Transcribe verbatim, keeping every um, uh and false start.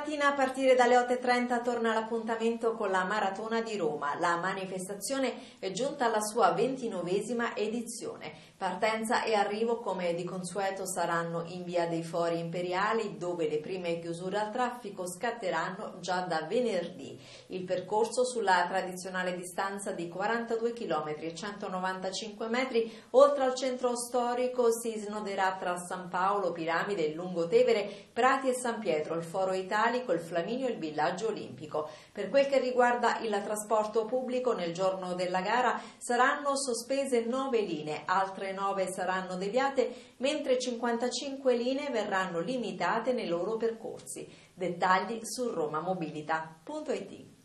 mattina a partire dalle otto e trenta torna l'appuntamento con la Maratona di Roma. La manifestazione è giunta alla sua ventinovesima edizione. Partenza e arrivo, come di consueto, saranno in via dei Fori Imperiali, dove le prime chiusure al traffico scatteranno già da venerdì. Il percorso, sulla tradizionale distanza di quarantadue chilometri e centonovantacinque metri, oltre al centro storico, si snoderà tra San Paolo, Piramide, il Lungotevere, Prati e San Pietro, il Foro Italico, il Flaminio e il Villaggio Olimpico. Per quel che riguarda il trasporto pubblico, nel giorno della gara saranno sospese nove linee, altre nove saranno deviate, mentre cinquantacinque linee verranno limitate nei loro percorsi. Dettagli su romamobilita punto it.